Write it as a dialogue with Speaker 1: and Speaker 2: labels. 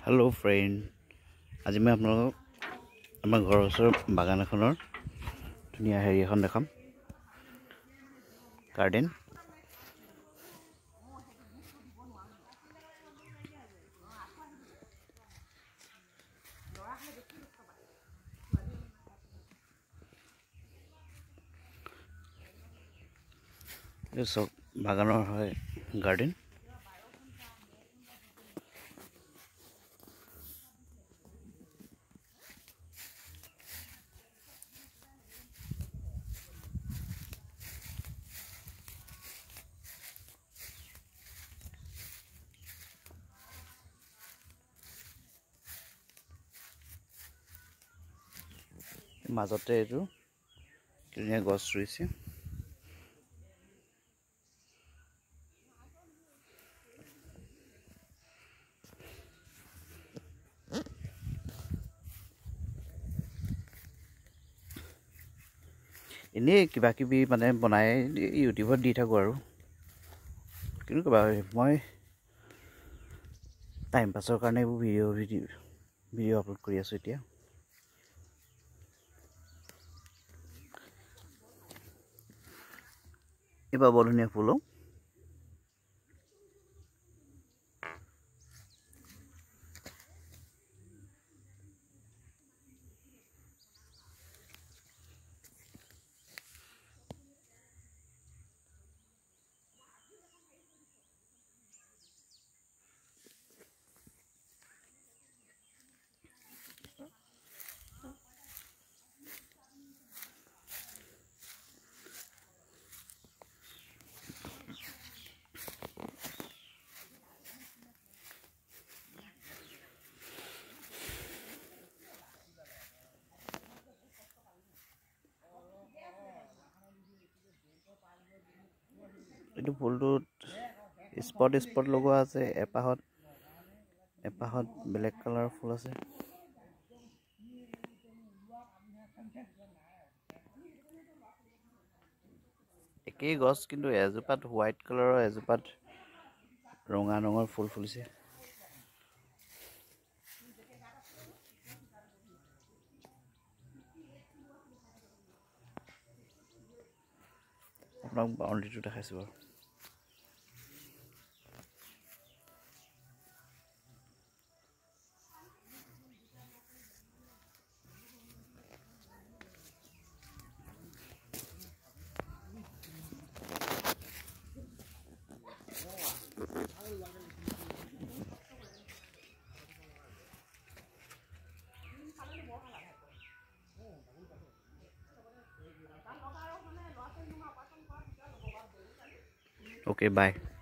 Speaker 1: Hello friend, आज मैं आपलोगों आमार घर ओसर बागान एखনৰ धुनिया हेरि এখন দেখাম गार्डन। ये सब बागानर है गार्डन। মাজতে এইটো ধুনীয়া গছ ৰুইছে। এনে কিবা কিবি মানে বনাই ইউটিউবত দি থাকো আৰু কিন্তু কিবা মই টাইম পাছৰ কাৰণে ভিডিঅ' আপলোড কৰি আছো। এতিয়া এবাৰ বৰ ধুনীয়া ফুল। এইটো ফুলটোত স্পট লগোৱা আছে। এপাহত ব্লেক কালাৰ ফুল আছে। একেই গছ কিন্তু এজোপাত হোৱাইট কালাৰৰ এজোপাত ৰঙা ৰঙৰ ফুল ফুলিছে। আপোনাক বাউণ্ডেৰীটো দেখাইছো বাৰু। Okay, bye.